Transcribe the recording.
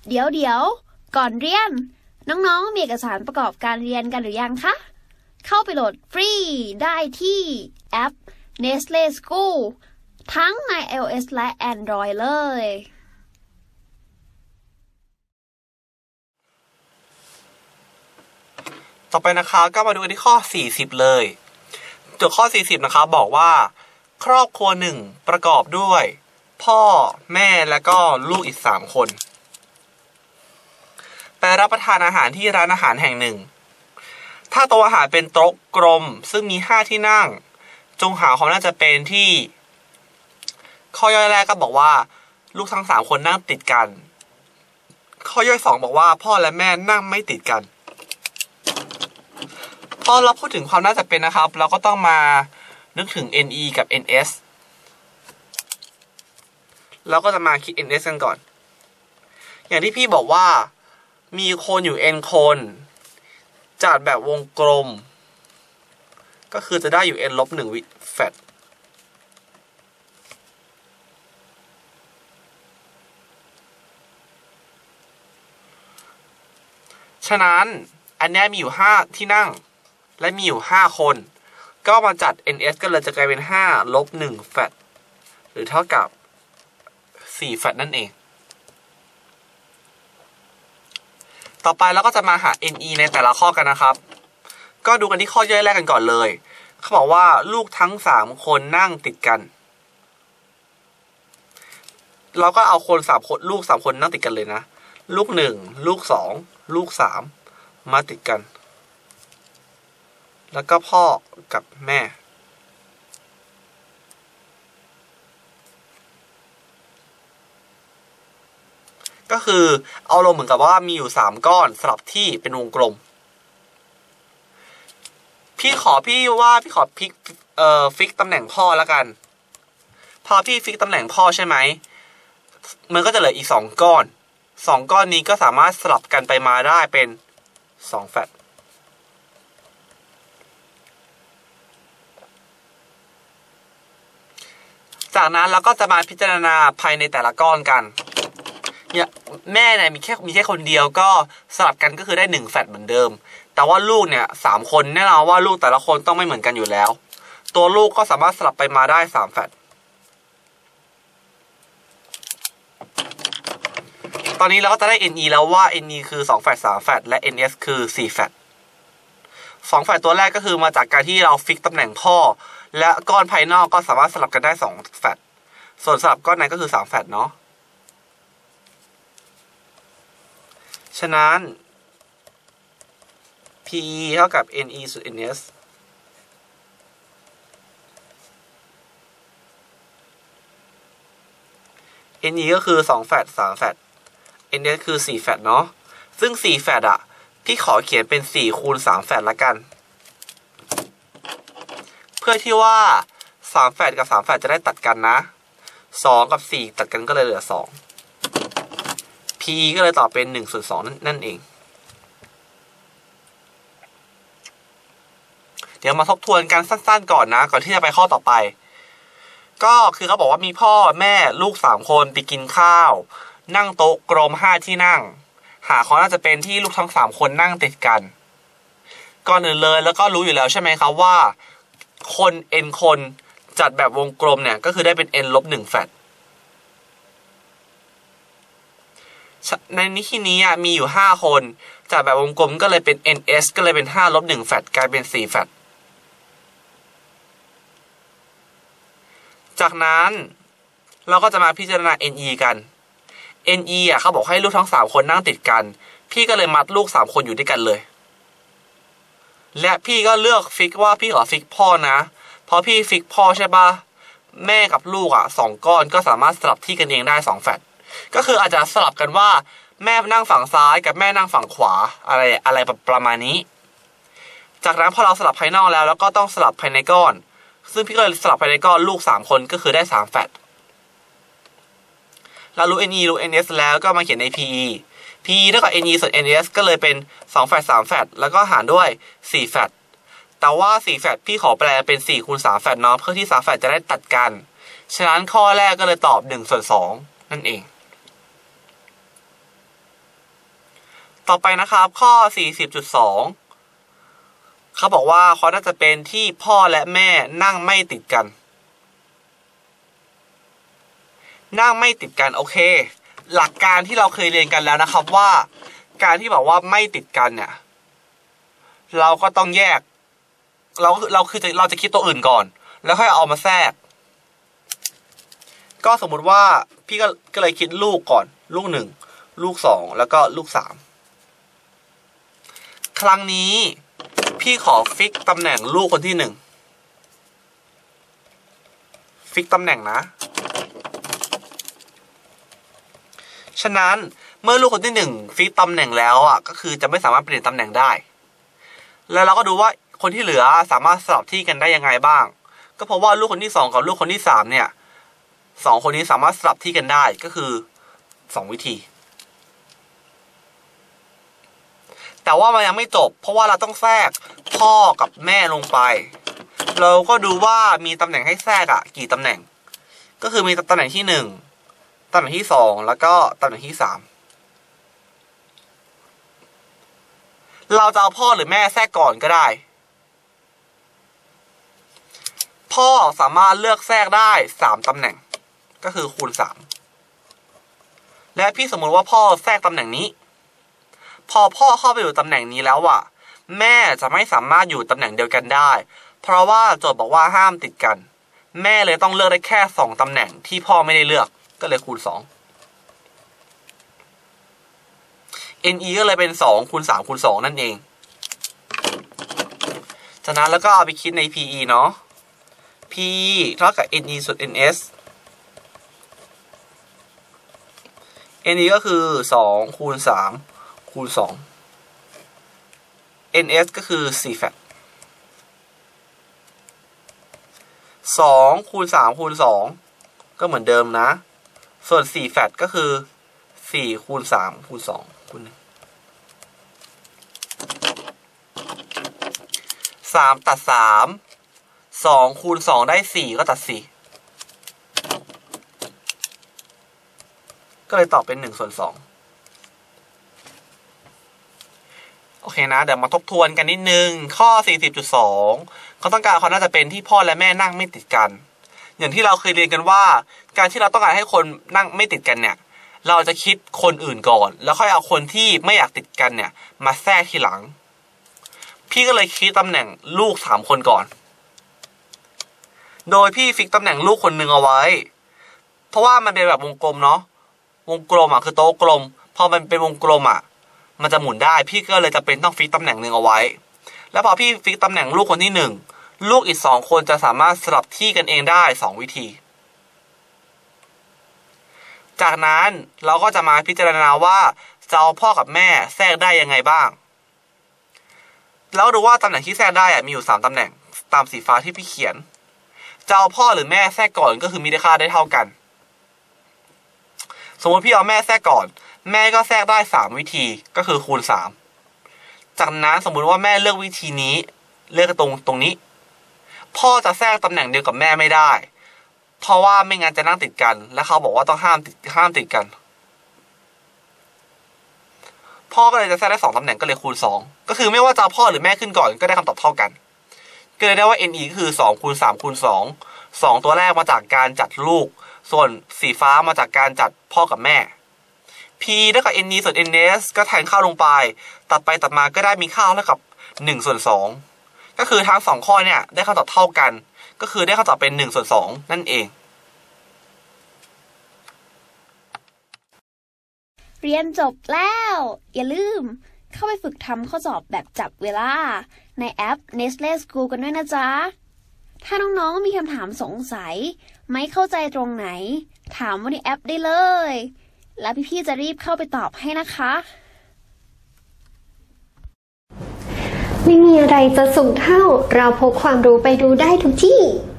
เดี๋ยวก่อนเรียนน้องๆมีเอกสารประกอบการเรียนกันหรือยังคะเข้าไปโหลดฟรีได้ที่แอป Nestle School ทั้งใน iOS และ Android เลยต่อไปนะคะก็มาดูกันที่ข้อ40เลยตัวข้อ40นะคะบอกว่าครอบครัวหนึ่งประกอบด้วยพ่อแม่และก็ลูกอีก3คนไปรับประทานอาหารที่ร้านอาหารแห่งหนึ่งถ้าโต๊ะอาหารเป็นโต๊ะกลมซึ่งมี5ที่นั่งจงหาความน่าจะเป็นที่ข้อย่อยแรกก็บอกว่าลูกทั้ง3คนนั่งติดกันข้อย่อย2บอกว่าพ่อและแม่นั่งไม่ติดกันพอเราพูดถึงความน่าจะเป็นนะครับเราก็ต้องมานึกถึง NE กับ NS เราก็จะมาคิด NS กันก่อนอย่างที่พี่บอกว่ามีคนอยู่ N คนจัดแบบวงกลมก็คือจะได้อยู่ N ลบ1แฟตฉะนั้นอันนี้มีอยู่5ที่นั่งและมีอยู่5คนก็มาจัด NS ก็เลยจะกลายเป็น5ลบ1แฟตหรือเท่ากับ4แฟตนั่นเองต่อไปเราก็จะมาหา NE ในแต่ละข้อกันนะครับก็ดูกันที่ข้อย่อยแรกกันก่อนเลยเขาบอกว่าลูกทั้ง3คนนั่งติดกันเราก็เอาคน3คนลูก3คนนั่งติดกันเลยนะลูก1ลูก2ลูก3มาติดกันแล้วก็พ่อกับแม่ก็คือเอาลงเหมือนกับว่ามีอยู่3ก้อนสลับที่เป็นวงกลมพี่ขอฟิกตำแหน่งพ่อแล้วกันพอพี่ฟิกตำแหน่งพ่อใช่ไหมมันก็จะเหลืออีก2ก้อน2ก้อนนี้ก็สามารถสลับกันไปมาได้เป็น2แฟตจากนั้นเราก็จะมาพิจารณาภายในแต่ละก้อนกันเนี่ยแม่เนี่ยมีแค่คนเดียวก็สลับกันก็คือได้1แฟตเหมือนเดิมแต่ว่าลูกเนี่ย3คนแน่นอนว่าลูกแต่ละคนต้องไม่เหมือนกันอยู่แล้วตัวลูกก็สามารถสลับไปมาได้3แฟตตอนนี้เราก็จะได้ NE แล้วว่า NE คือ2แฟต3แฟตและ NS คือ4แฟต2แฟตตัวแรกก็คือมาจากการที่เราฟิกตำแหน่งพ่อและก้อนภายนอกก็สามารถสลับกันได้2แฟตส่วนสลับก้อนในก็คือ3แฟตเนาะฉะนั้น PE เท่ากับ NE ส่วน NS NE ก็คือ2แฟต3แฟต NS คือ4แฟตเนาะซึ่ง4แฟตอ่ะพี่ขอเขียนเป็น4คูณ3แฟตละกันเพื่อที่ว่า3แฟตกับ3แฟตจะได้ตัดกันนะ2กับ4ตัดกันก็เลยเหลือ2 PE ก็เลยตอบเป็น1ส่วน2นั่นเองเดี๋ยวมาทบทวนกันสั้นๆก่อนนะก่อนที่จะไปข้อต่อไปก็คือเขาบอกว่ามีพ่อแม่ลูก3คนไปกินข้าวนั่งโต๊ะกลม5ที่นั่งหาเขาน่าจะเป็นที่ลูกทั้ง3คนนั่งติดกันก่อนอื่นเลยแล้วก็รู้อยู่แล้วใช่ไหมครับว่าคน n คนจัดแบบวงกลมเนี่ยก็คือได้เป็น n ลบ1แฟตในที่นี้มีอยู่5คนจัดแบบวงกลมก็เลยเป็น ns ก็เลยเป็น5ลบ1แฟตกลายเป็น4แฟตจากนั้นเราก็จะมาพิจารณา NE กัน NE เขาบอกให้ลูกทั้ง3คนนั่งติดกันพี่ก็เลยมัดลูก3คนอยู่ด้วยกันเลยและพี่ก็เลือกฟิกว่าพี่ขอฟิกพ่อนะเพราะพี่ฟิกพ่อใช่ปะแม่กับลูก2ก้อนก็สามารถสลับที่กันเองได้2แฟตก็คืออาจจะสลับกันว่าแม่นั่งฝั่งซ้ายกับแม่นั่งฝั่งขวาอะไรประมาณนี้จากนั้นพอเราสลับภายนอกแล้วก็ต้องสลับภายในก้อนซึ่งพี่ก็เลยสลับภายในก้อนลูก3คนก็คือได้3แฟตเรารู้ NE รู้ NS แล้วก็มาเขียนใน PE เท่ากับ NE ส่วน NS ก็เลยเป็น2แฟต3แฟตแล้วก็หารด้วย4แฟตแต่ว่า4แฟตพี่ขอแปลเป็น4คูณ3แฟตเนาะเพื่อที่3แฟตจะได้ตัดกันฉะนั้นข้อแรกก็เลยตอบ1ส่วน2นั่นเองต่อไปนะครับข้อ 40.2 เขาบอกว่าเขาน่าจะเป็นที่พ่อและแม่นั่งไม่ติดกันนั่งไม่ติดกันโอเคหลักการที่เราเคยเรียนกันแล้วนะครับว่าการที่บอกว่าไม่ติดกันเนี่ยเราก็ต้องแยกเราจะคิดตัวอื่นก่อนแล้วค่อยเอามาแทรกก็สมมุติว่าพี่ก็เลยคิดลูกก่อนลูก1ลูก2แล้วก็ลูก3ครั้งนี้พี่ขอฟิกตำแหน่งลูกคนที่1ฟิกตำแหน่งนะฉะนั้นเมื่อลูกคนที่1ฟิกตำแหน่งแล้วอ่ะก็คือจะไม่สามารถเปลี่ยนตำแหน่งได้แล้วเราก็ดูว่าคนที่เหลือสามารถสลับที่กันได้ยังไงบ้างก็เพราะว่าลูกคนที่2กับลูกคนที่3เนี่ย2คนนี้สามารถสลับที่กันได้ก็คือ2วิธีแต่ว่ามันยังไม่จบเพราะว่าเราต้องแทรกพ่อกับแม่ลงไปเราก็ดูว่ามีตำแหน่งให้แทรกอ่ะกี่ตำแหน่งก็คือมีตำแหน่งที่1ตำแหน่งที่2แล้วก็ตำแหน่งที่3เราจะเอาพ่อหรือแม่แทรกก่อนก็ได้พ่อสามารถเลือกแทรกได้3ตำแหน่งก็คือคูณ3และพี่สมมติว่าพ่อแทรกตำแหน่งนี้พอพ่อเข้าไปอยู่ตำแหน่งนี้แล้วอ่ะแม่จะไม่สามารถอยู่ตำแหน่งเดียวกันได้เพราะว่าโจทย์บอกว่าห้ามติดกันแม่เลยต้องเลือกได้แค่2ตำแหน่งที่พ่อไม่ได้เลือกก็เลยคูณ2 NE ก็เลยเป็น2คูณ3คูณ2นั่นเองจากนั้นแล้วก็เอาไปคิดใน PE เนาะ PE เท่ากับ NE ส่วน NS NE ก็คือ2คูณ3คูณ2 NS ก็คือ4แฟต2คูณ3คูณ2ก็เหมือนเดิมนะส่วน4แฟตก็คือ4คูณ3คูณ2คูณ1 3ตัด3 2คูณ2ได้4ก็ตัด4ก็เลยตอบเป็น1ส่วน2โอเคนะเดี๋ยวมาทบทวนกันนิดนึงข้อ 40.2 เขาต้องการเขาน่าจะเป็นที่พ่อและแม่นั่งไม่ติดกันอย่างที่เราเคยเรียนกันว่าการที่เราต้องการให้คนนั่งไม่ติดกันเนี่ยเราจะคิดคนอื่นก่อนแล้วค่อยเอาคนที่ไม่อยากติดกันเนี่ยมาแทรกทีหลังพี่ก็เลยคิดตำแหน่งลูก3คนก่อนโดยพี่ฟิกตำแหน่งลูกคนหนึ่งเอาไว้เพราะว่ามันเป็นแบบวงกลมเนาะวงกลมอ่ะคือโต๊ะกลมพอมันเป็นวงกลมอ่ะมันจะหมุนได้พี่ก็เลยจะเป็นต้องฟิกตำแหน่งหนึ่งเอาไว้แล้วพอพี่ฟิกตำแหน่งลูกคนที่1ลูกอีก2คนจะสามารถสลับที่กันเองได้2วิธีจากนั้นเราก็จะมาพิจารณาว่าจะเอาพ่อกับแม่แทรกได้ยังไงบ้างแล้วดูว่าตำแหน่งที่แทรกได้มีอยู่3ตำแหน่งตามสีฟ้าที่พี่เขียนจะเอาพ่อหรือแม่แทรกก่อนก็คือมีค่าได้เท่ากันสมมติพี่เอาแม่แทรกก่อนแม่ก็แทรกได้3วิธีก็คือคูณ3จากนั้นสมมุติว่าแม่เลือกวิธีนี้เลือกตรงนี้พ่อจะแทรกตำแหน่งเดียวกับแม่ไม่ได้เพราะว่าไม่งั้นจะนั่งติดกันและเขาบอกว่าต้องห้ามติดกันพ่อก็เลยจะแทรกได้2ตำแหน่งก็เลยคูณ2ก็คือไม่ว่าจะพ่อหรือแม่ขึ้นก่อนก็ได้คำตอบเท่ากันก็เลยได้ว่า NE ก็คือ2คูณ3คูณ2 2ตัวแรกมาจากการจัดลูกส่วนสีฟ้ามาจากการจัดพ่อกับแม่ P เท่ากับ NE ส่วน NS ก็แทนค่าลงไปตัดไปตัดมาก็ได้มีค่าเท่ากับ1ส่วน2ก็คือทั้ง2ข้อเนี่ยได้คำตอบเท่ากันก็คือได้คำตอบเป็น1ส่วน2นั่นเองเรียนจบแล้วอย่าลืมเข้าไปฝึกทำข้อสอบแบบจับเวลาในแอป Nestle School กันด้วยนะจ๊ะถ้าน้องๆมีคำถามสงสัยไม่เข้าใจตรงไหนถามว่าในแอปได้เลยแล้วพี่ๆจะรีบเข้าไปตอบให้นะคะไม่มีอะไรจะสูงเท่าเราพกความรู้ไปดูได้ทุกที่